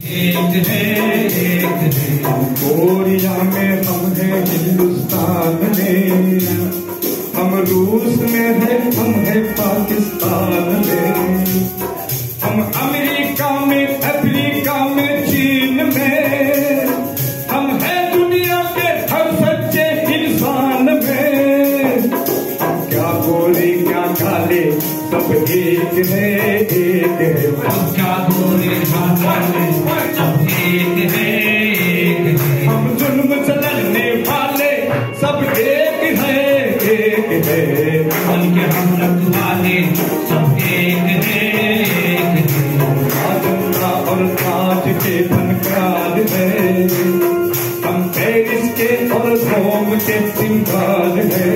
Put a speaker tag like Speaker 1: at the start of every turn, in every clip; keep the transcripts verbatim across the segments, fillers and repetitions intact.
Speaker 1: एक है एक है।
Speaker 2: कोरिया में हम हैं, हिंदुस्तान में हम, रूस में है हम है पाकिस्तान में, हम अमेरिका में अफ्रीका में चीन में, हम है दुनिया के हर सच्चे इंसान में। क्या गोरे क्या काले सब एक है एक है।
Speaker 1: क्या गोरे क्या काले सब एक है एक है।
Speaker 2: हम जुल्म चलने वाले सब एक है एक है।
Speaker 1: मन के हम रखवाले सब एक है एक है।
Speaker 2: आजमरा और ताज के फनकार है, हम पेरिस के और रोम के सिंगार है,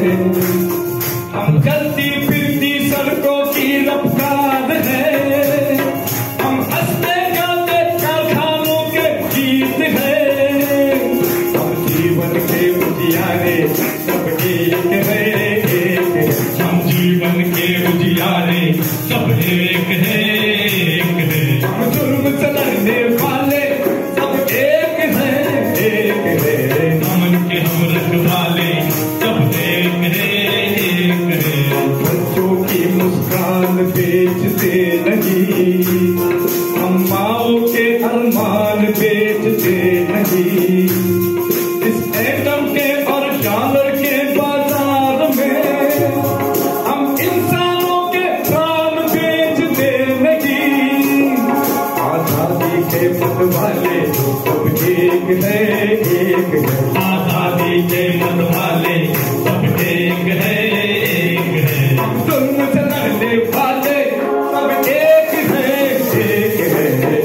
Speaker 2: हम चलती फिरती सड़कों की रफ्तार है, हम हंसते गाते कारखानों के गीत है, हम जीवन के उजियारे सब एक है एक है।
Speaker 1: हम जीवन के उजियारे सब एक है एक है।
Speaker 2: हम जुर्म चलाने वाले सब एक है एक है।
Speaker 1: मन के हम रखवाले सब एक है एक है।
Speaker 2: बच्चों की मुस्कान बेचते नहीं, हम माओ के अरमान बेचते नहीं। इस एटम के और डॉलर के बाजार में हम इंसानों के प्राण बेचते नहीं। आजादी के मतवाले सब एक है एक है।
Speaker 1: आजादी के मतवाले सब एक है एक है।
Speaker 2: जुल्म से लड़ने वाले सब एक है एक है।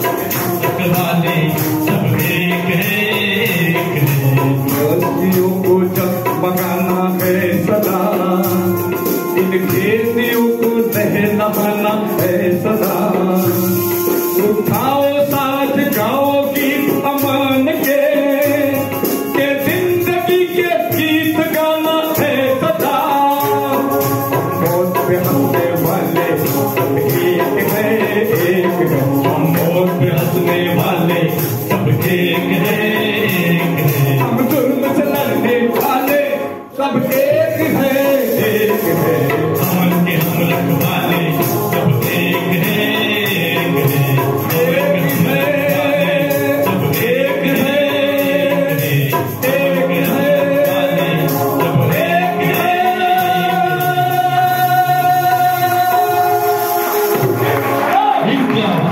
Speaker 1: रखवाले सब एक है एक है।
Speaker 2: रस्सियों को जगमगाना है सदा, इन खेतियों को दहलाना है सदा। उठाओ साथ गाओ गीत अमन के, के जिंदगी के गीत गाना है सदा। मौत पे हंसने वाले सब एक है एक है।
Speaker 1: हम मौत पे हंसने वाले सब एक है एक है।
Speaker 2: हम जुल्म से लड़ने वाले सब एक है एक है।
Speaker 1: मन के हम रखवाले सब एक है एक है।
Speaker 2: एक है
Speaker 1: सब एक है एक है। सब एक है।
Speaker 2: एक है।